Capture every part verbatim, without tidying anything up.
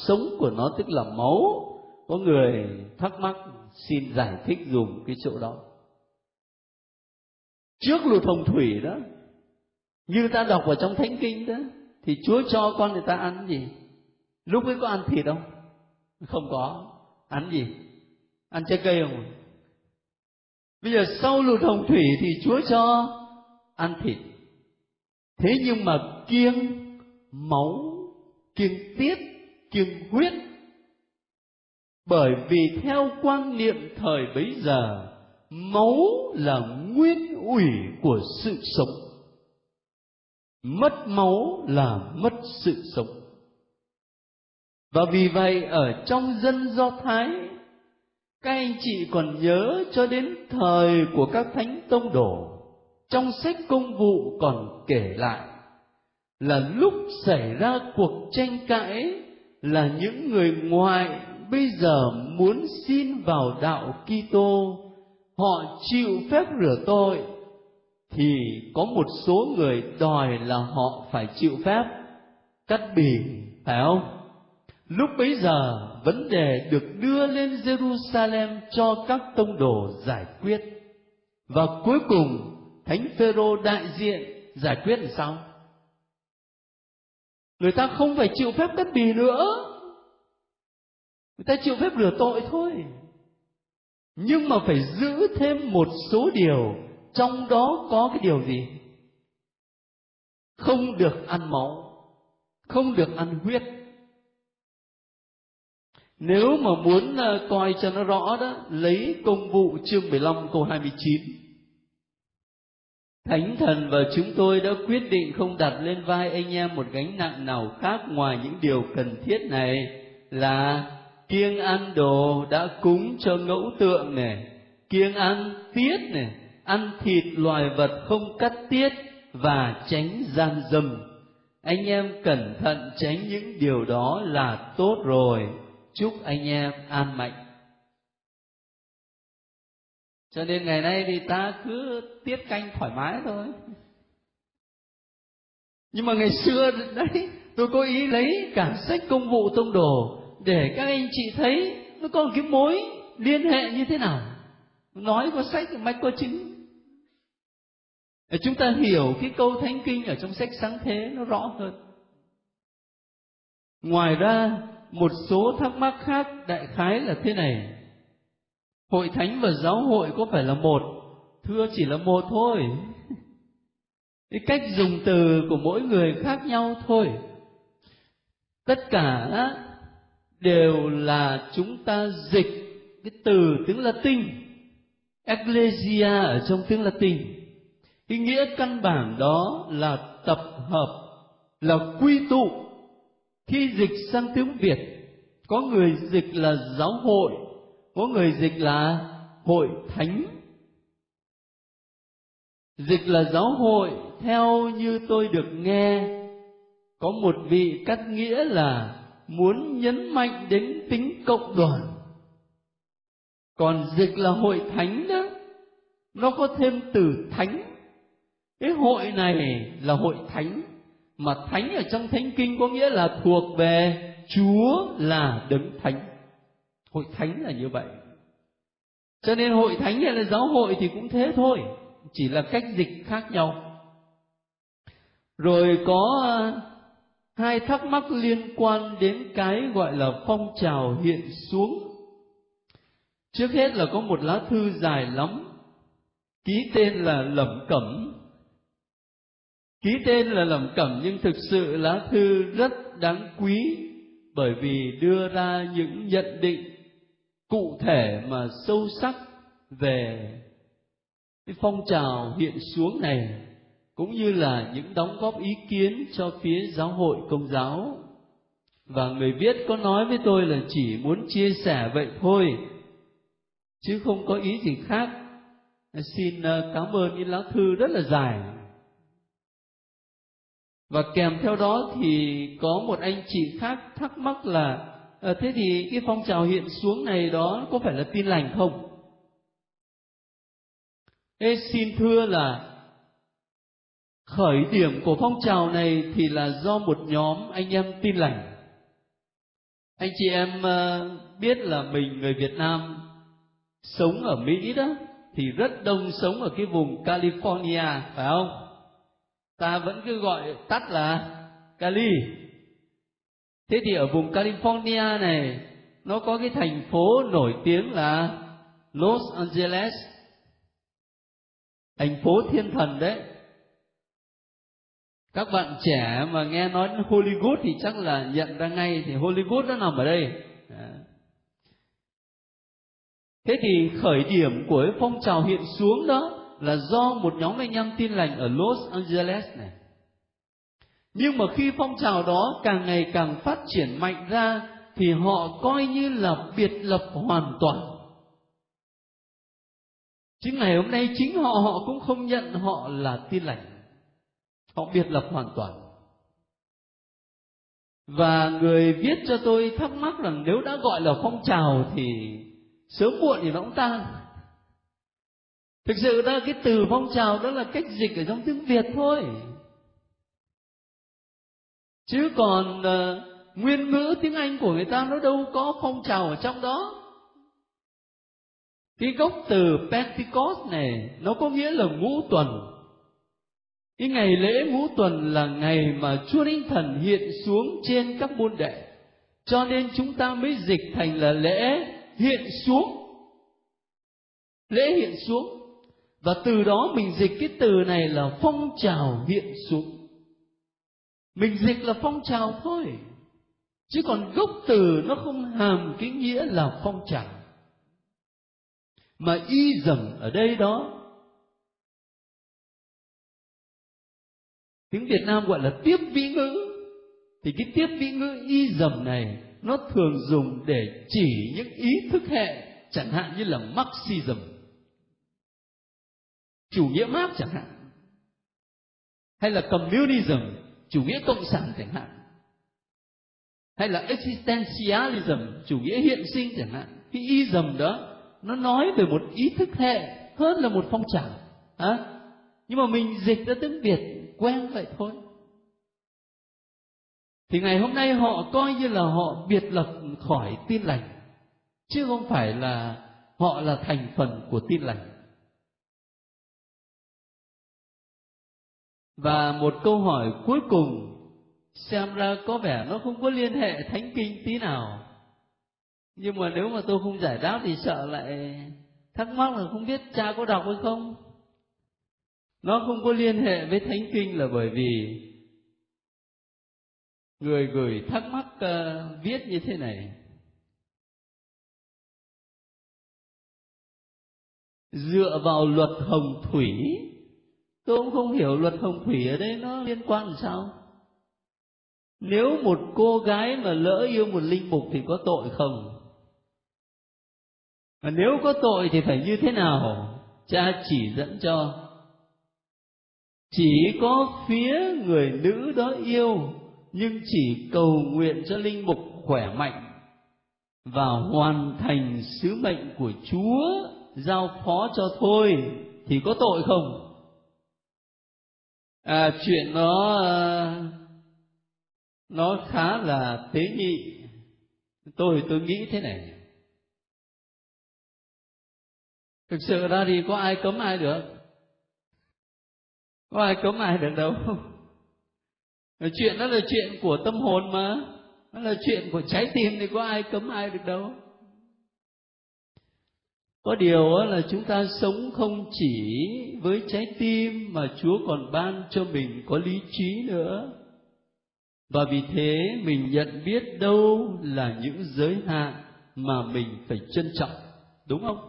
sống của nó tức là máu. Có người thắc mắc, xin giải thích dùm cái chỗ đó. Trước lụt hồng thủy đó, như ta đọc ở trong Thánh Kinh đó, thì Chúa cho con người ta ăn gì? Lúc ấy có ăn thịt không? Không có. Ăn gì? Ăn trái cây không? Bây giờ sau lụt hồng thủy thì Chúa cho ăn thịt. Thế nhưng mà kiêng máu, kiêng tiết, kiêng huyết. Bởi vì theo quan niệm thời bấy giờ, máu là nguyên ủy của sự sống. Mất máu là mất sự sống. Và vì vậy ở trong dân Do Thái, các anh chị còn nhớ cho đến thời của các thánh tông đồ, trong sách Công vụ còn kể lại là lúc xảy ra cuộc tranh cãi là những người ngoại bây giờ muốn xin vào đạo Kitô, họ chịu phép rửa tội, thì có một số người đòi là họ phải chịu phép cắt bì, phải không? Lúc bấy giờ vấn đề được đưa lên Jerusalem cho các tông đồ giải quyết. Và cuối cùng Thánh Phêrô đại diện giải quyết làm sao? Người ta không phải chịu phép cắt bì nữa, người ta chịu phép rửa tội thôi. Nhưng mà phải giữ thêm một số điều, trong đó có cái điều gì? Không được ăn máu, không được ăn huyết. Nếu mà muốn coi cho nó rõ đó, lấy Công vụ chương mười lăm câu hai mươi chín. Thánh thần và chúng tôi đã quyết định không đặt lên vai anh em một gánh nặng nào khác ngoài những điều cần thiết này, là kiêng ăn đồ đã cúng cho ngẫu tượng này, kiêng ăn tiết này, ăn thịt loài vật không cắt tiết, và tránh gian dâm. Anh em cẩn thận tránh những điều đó là tốt rồi. Chúc anh em an mạnh. Cho nên ngày nay thì ta cứ tiết canh thoải mái thôi. Nhưng mà ngày xưa đấy, tôi có ý lấy cả sách Công vụ tông đồ để các anh chị thấy nó có một cái mối liên hệ như thế nào. Nói có sách thì mách có chứng. Để chúng ta hiểu cái câu Thánh Kinh ở trong sách Sáng Thế nó rõ hơn. Ngoài ra, một số thắc mắc khác đại khái là thế này: Hội thánh và giáo hội có phải là một? Thưa, chỉ là một thôi. Cái cách dùng từ của mỗi người khác nhau thôi. Tất cả đều là chúng ta dịch cái từ tiếng Latin, Ecclesia ở trong tiếng Latin. Cái nghĩa căn bản đó là tập hợp, là quy tụ. Khi dịch sang tiếng Việt, có người dịch là giáo hội, có người dịch là hội thánh. Dịch là giáo hội, theo như tôi được nghe, có một vị cắt nghĩa là muốn nhấn mạnh đến tính cộng đoàn. Còn dịch là hội thánh đó, nó có thêm từ thánh. Cái hội này là hội thánh, mà thánh ở trong Thánh Kinh có nghĩa là thuộc về Chúa là Đấng Thánh. Hội thánh là như vậy. Cho nên hội thánh hay là giáo hội thì cũng thế thôi, chỉ là cách dịch khác nhau. Rồi có hai thắc mắc liên quan đến cái gọi là phong trào hiện xuống. Trước hết là có một lá thư dài lắm, ký tên là Lẩm Cẩm. Ký tên là Lẩm Cẩm nhưng thực sự lá thư rất đáng quý, bởi vì đưa ra những nhận định cụ thể mà sâu sắc về cái phong trào hiện xuống này, cũng như là những đóng góp ý kiến cho phía giáo hội Công giáo. Và người viết có nói với tôi là chỉ muốn chia sẻ vậy thôi, chứ không có ý gì khác. Xin cảm ơn cái lá thư rất là dài. Và kèm theo đó thì có một anh chị khác thắc mắc là à, thế thì cái phong trào hiện xuống này đó có phải là tin lành không? Ê, xin thưa là khởi điểm của phong trào này thì là do một nhóm anh em tin lành. Anh chị em biết là mình người Việt Nam sống ở Mỹ đó thì rất đông sống ở cái vùng California, phải không? Ta vẫn cứ gọi tắt là Cali. Thế thì ở vùng California này nó có cái thành phố nổi tiếng là Los Angeles, thành phố thiên thần đấy. Các bạn trẻ mà nghe nói đến Hollywood thì chắc là nhận ra ngay, thì Hollywood nó nằm ở đây. Thế thì khởi điểm của cái phong trào hiện xuống đó là do một nhóm anh em Tin Lành ở Los Angeles này. Nhưng mà khi phong trào đó càng ngày càng phát triển mạnh ra thì họ coi như là biệt lập hoàn toàn. Chứ ngày hôm nay chính họ họ cũng không nhận họ là Tin Lành. Họ biệt lập hoàn toàn. Và người viết cho tôi thắc mắc rằng nếu đã gọi là phong trào thì sớm muộn thì nó cũng tan. Thực sự ra cái từ phong trào đó là cách dịch ở trong tiếng Việt thôi. Chứ còn uh, nguyên ngữ tiếng Anh của người ta nó đâu có phong trào ở trong đó. Cái gốc từ Pentecost này nó có nghĩa là ngũ tuần. Cái ngày lễ ngũ tuần là ngày mà Chúa Thánh Thần hiện xuống trên các môn đệ. Cho nên chúng ta mới dịch thành là lễ hiện xuống. Lễ hiện xuống. Và từ đó mình dịch cái từ này là phong trào hiện xuống. Mình dịch là phong trào thôi. Chứ còn gốc từ nó không hàm cái nghĩa là phong trào. Mà y dầm ở đây đó, tiếng Việt Nam gọi là tiếp vĩ ngữ. Thì cái tiếp vĩ ngữ y dầm này nó thường dùng để chỉ những ý thức hệ, chẳng hạn như là Marxism, chủ nghĩa Mác chẳng hạn, hay là Communism, chủ nghĩa cộng sản chẳng hạn, hay là Existentialism, chủ nghĩa hiện sinh chẳng hạn. Cái ism đó nó nói về một ý thức hệ hơn là một phong trào. À? Nhưng mà mình dịch ra tiếng Việt quen vậy thôi. Thì ngày hôm nay họ coi như là họ biệt lập khỏi Tin Lành, chứ không phải là họ là thành phần của Tin Lành. Và một câu hỏi cuối cùng xem ra có vẻ nó không có liên hệ thánh kinh tí nào. Nhưng mà nếu mà tôi không giải đáp thì sợ lại thắc mắc là không biết cha có đọc hay không. Nó không có liên hệ với thánh kinh là bởi vì người gửi thắc mắc uh, viết như thế này: dựa vào luật hồng thủy. Tôi cũng không hiểu luật hồng thủy ở đây nó liên quan làm sao. Nếu một cô gái mà lỡ yêu một linh mục thì có tội không? Và nếu có tội thì phải như thế nào? Cha chỉ dẫn cho. Chỉ có phía người nữ đó yêu, nhưng chỉ cầu nguyện cho linh mục khỏe mạnh và hoàn thành sứ mệnh của Chúa giao phó cho thôi thì có tội không? À, chuyện nó nó khá là tế nhị. Tôi tôi nghĩ thế này. Thực sự ra thì có ai cấm ai được? Có ai cấm ai được đâu. Chuyện đó là chuyện của tâm hồn mà. Nó là chuyện của trái tim thì có ai cấm ai được đâu. Có điều là chúng ta sống không chỉ với trái tim mà Chúa còn ban cho mình có lý trí nữa. Và vì thế mình nhận biết đâu là những giới hạn mà mình phải trân trọng. Đúng không?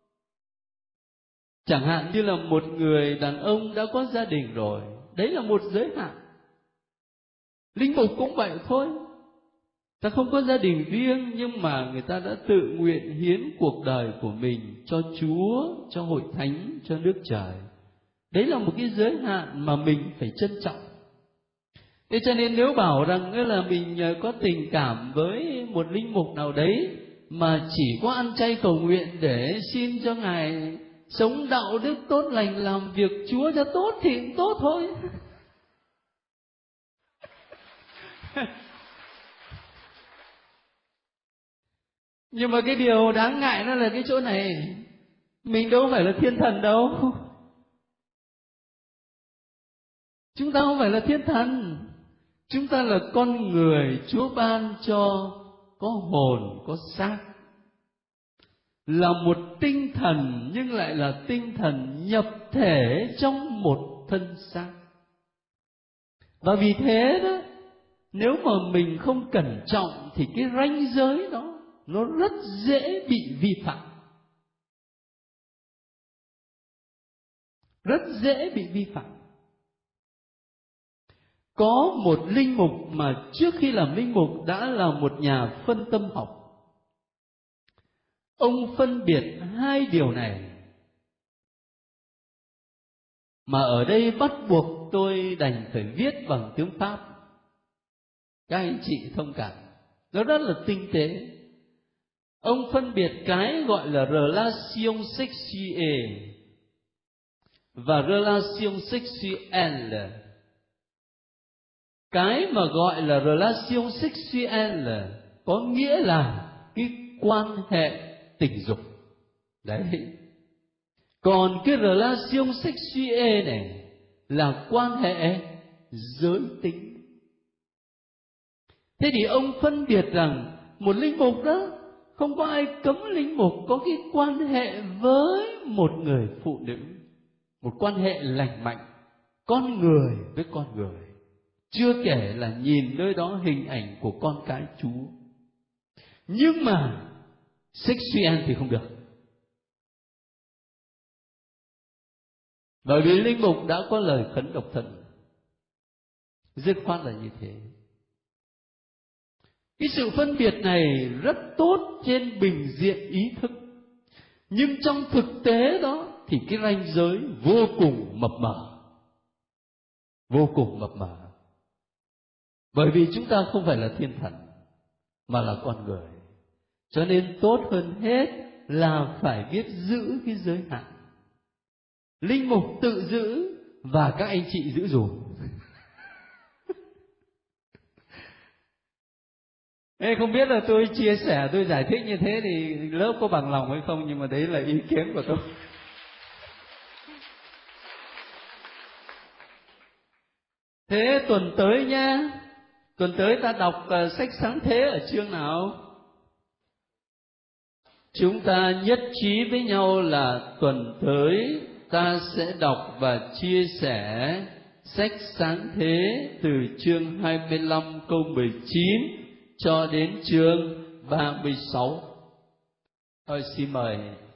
Chẳng hạn như là một người đàn ông đã có gia đình rồi, đấy là một giới hạn. Linh mục cũng vậy thôi. Ta không có gia đình riêng nhưng mà người ta đã tự nguyện hiến cuộc đời của mình cho Chúa, cho hội thánh, cho nước trời. Đấy là một cái giới hạn mà mình phải trân trọng. Thế cho nên nếu bảo rằng là mình có tình cảm với một linh mục nào đấy mà chỉ có ăn chay cầu nguyện để xin cho Ngài sống đạo đức tốt lành, làm việc Chúa cho tốt thì cũng tốt thôi. Nhưng mà cái điều đáng ngại nó là cái chỗ này, mình đâu phải là thiên thần đâu. Chúng ta không phải là thiên thần, chúng ta là con người Chúa ban cho có hồn, có xác, là một tinh thần nhưng lại là tinh thần nhập thể trong một thân xác. Và vì thế đó, nếu mà mình không cẩn trọng thì cái ranh giới đó nó rất dễ bị vi phạm, rất dễ bị vi phạm. Có một linh mục mà trước khi làm linh mục đã là một nhà phân tâm học. Ông phân biệt hai điều này, mà ở đây bắt buộc tôi đành phải viết bằng tiếng Pháp. Các anh chị thông cảm, nó rất là tinh tế. Ông phân biệt cái gọi là relation sexuelle và relation sexuelle. Cái mà gọi là relation sexuelle có nghĩa là cái quan hệ tình dục. Đấy. Còn cái relation sexuelle này là quan hệ giới tính. Thế thì ông phân biệt rằng một linh mục đó, không có ai cấm linh mục có cái quan hệ với một người phụ nữ, một quan hệ lành mạnh, con người với con người. Chưa kể là nhìn nơi đó hình ảnh của con cái Chúa. Nhưng mà sexual thì không được. Bởi vì linh mục đã có lời khấn độc thân, dứt khoát là như thế. Cái sự phân biệt này rất tốt trên bình diện ý thức, nhưng trong thực tế đó thì cái ranh giới vô cùng mập mờ, vô cùng mập mờ. Bởi vì chúng ta không phải là thiên thần, mà là con người. Cho nên tốt hơn hết là phải biết giữ cái giới hạn. Linh mục tự giữ và các anh chị giữ dùm. Ê, không biết là tôi chia sẻ, tôi giải thích như thế thì lớp có bằng lòng hay không, nhưng mà đấy là ý kiến của tôi. Thế tuần tới nha, tuần tới ta đọc uh, sách Sáng Thế ở chương nào? Chúng ta nhất trí với nhau là tuần tới ta sẽ đọc và chia sẻ sách Sáng Thế từ chương hai mươi lăm câu mười chín cho đến chương ba mươi sáu. Thôi xin mời